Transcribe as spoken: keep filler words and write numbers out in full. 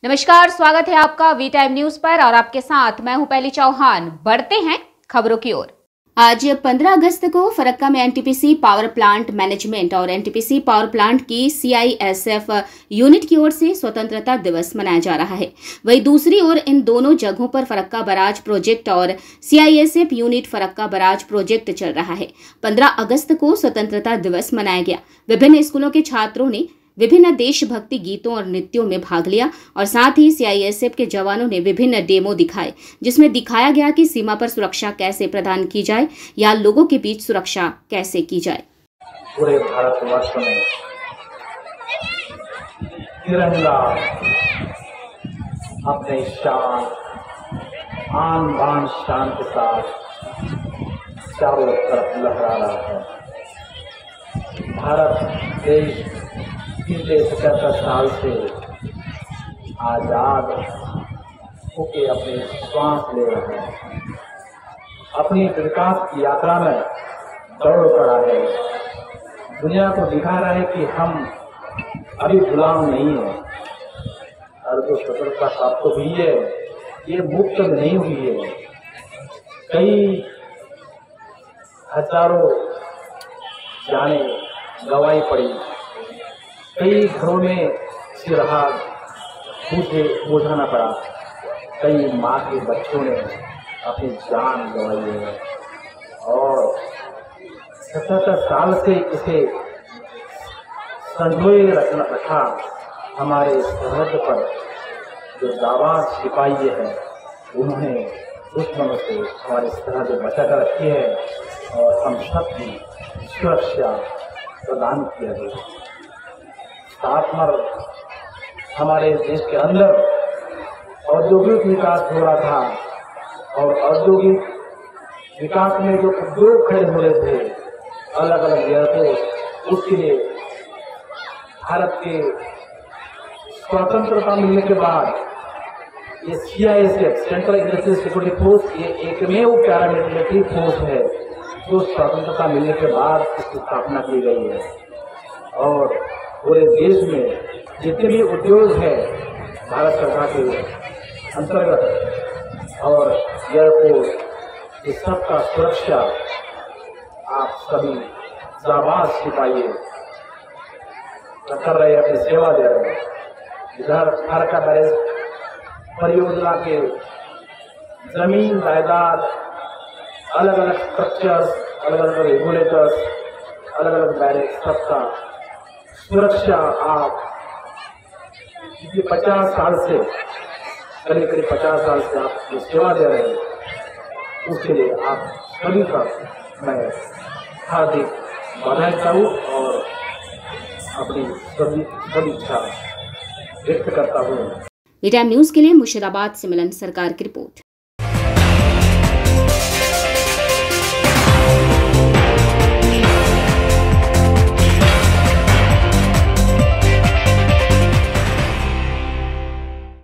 नमस्कार, स्वागत है आपका वी टाइम न्यूज पर और आपके साथ मैं हूं पहली चौहान। बढ़ते हैं खबरों की ओर। आज पंद्रह अगस्त को फरक्का में एनटीपीसी पावर प्लांट मैनेजमेंट और एनटीपीसी पावर प्लांट की सीआईएसएफ यूनिट की ओर से स्वतंत्रता दिवस मनाया जा रहा है। वहीं दूसरी ओर इन दोनों जगहों पर फरक्का बराज प्रोजेक्ट और CISF unit Farakka barrage project चल रहा है। पंद्रह अगस्त को स्वतंत्रता दिवस मनाया गया। विभिन्न स्कूलों के छात्रों ने विभिन्न देशभक्ति गीतों और नृत्यों में भाग लिया और साथ ही सीआईएसएफ के जवानों ने विभिन्न डेमो दिखाए, जिसमें दिखाया गया कि सीमा पर सुरक्षा कैसे प्रदान की जाए या लोगों के बीच सुरक्षा कैसे की जाए। पूरे भारतवर्ष में तिरंगा अपने शान आन बान शान के साथ चारों तरफ लहरा रहा है। भारत देश पिछले सतहत्तर साल से आजाद होके अपने श्वास ले रहे हैं, अपनी विकास की यात्रा में दौड़ पड़ा है। दुनिया को दिखा रहा है कि हम अभी गुलाम नहीं है और जो स्वतंत्रता प्राप्त हुई है ये मुक्त नहीं हुई है। कई हजारों जाने गंवाई पड़ी, कई घरों में सिरहार मुझे बुझाना पड़ा, कई माँ के बच्चों ने अपनी जान गंवाई है और सतहत्तर साल से इसे संजोए रखना रखा। हमारे सरहद पर जो जाबाज सिपाही है उन्होंने दुश्मनों से हमारी सरहद बचा कर रखी है और हम सबकी सुरक्षा प्रदान किया गया। साथ में हमारे देश के अंदर औद्योगिक विकास हो रहा था और औद्योगिक विकास में जो उद्योग खड़े हो रहे थे अलग अलग एयरपोर्ट, उसके लिए भारत के स्वतंत्रता मिलने के बाद ये CISF central industrial security force ये एकमेव पैरामिलिट्री फोर्स है जो स्वतंत्रता मिलने के बाद इसकी स्थापना की गई है और पूरे देश में जितने भी उद्योग है भारत सरकार के अंतर्गत और एयरपोर्ट इस सब का सुरक्षा आप सभी जाबाज सिपाही कर रहे हैं, अपनी सेवा दे रहे हैं। इधर फरक्का बैरेज परियोजना के जमीन जायदाद अलग अलग स्ट्रक्चर्स, अलग अलग रेगुलेटर्स, अलग अलग बैरेज सबका सुरक्षा आप पिछले पचास साल से करीब करीब पचास साल से आप जो सेवा दे रहे हैं उसके लिए आप सभी का मैं हार्दिक बधाई चाहूँ और अपनी सभी सदिच्छा व्यक्त करता हूँ। वी टाइम न्यूज के लिए मुर्शिदाबाद से मिलन सरकार की रिपोर्ट।